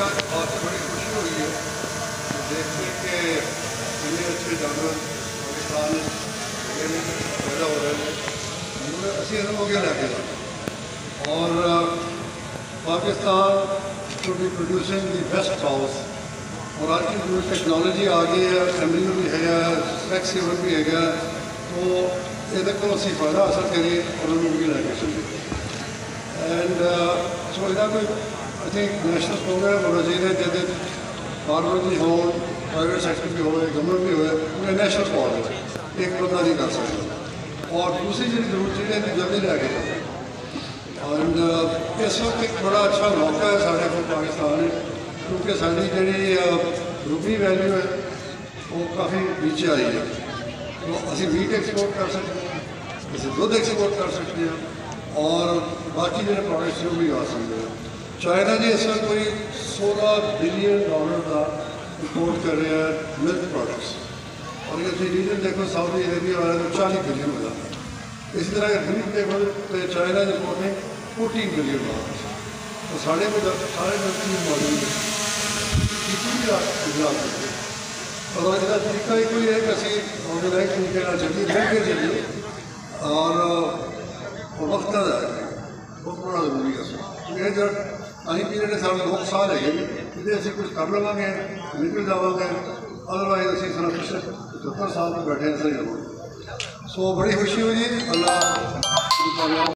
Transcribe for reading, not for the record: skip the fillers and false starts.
आज बहुत बड़ी खुशी हुई है देखते कि इतने अच्छे जानवर पाकिस्तान पैदा हो रहे हैं। उन्होंने 80 अरब हो गया लैके और Pakistan to be producing the best cows. और आज की जो टेक्नोलॉजी आ गई है, एम्ब्रियो भी है, सेक्स सीवर भी है, तो ये को असी फायदा हासिल करिए और उन्होंने लैके चलिए। एंड सो इधर कोई आई थिंक नेशनल प्रोग्राम होना चाहिए जिसे फार्मर भी हो, प्राइवेट सेक्टर भी हो, गवर्नमेंट भी हो, उन्हें नेशनल कॉल हो, एक बंदा नहीं कर सकता। और दूसरी जी जरूरत चीज़ें जल्दी लैके चलते एंड इस वक्त एक बड़ा अच्छा मौका है साढ़े को पाकिस्तान क्योंकि साड़ी जी रूपी वैल्यू है वो काफ़ी नीचे आई है। तो असी मीट एक्सपोर्ट कर सकते हैं, असी दुध एक्सपोर्ट कर सकते हैं और बाकी जो प्रोडक्ट्स वो भी आ सकते हैं। चाइना जी इस वक्त कोई $16 बिलियन का इंपोर्ट कर रहे हैं मिल्क प्रोडक्ट्स और ये रीजन देखो सऊदी अरेबिया वाला तो $40 बिलियन हो जाता है। इसी तरह दूध देखो तो चाइना इंपोर्टिंग $14 बिलियन। तो साढ़े में सारे चीज़ मौजूद है और इसका तरीका एक ही है कि असी ऑर्गेनाइज तरीके चलिए मिल के चलिए और वक्त ना जाए बहुत बड़ा जरूरी है। ये जो अं भी जो 2 साल है ये असी कुछ कर लवेंगे निकल जावे, अदरवाइज असी सिर्फ 75 साल में बैठे सही हो। सो बड़ी खुशी हुई जी। अल्लाह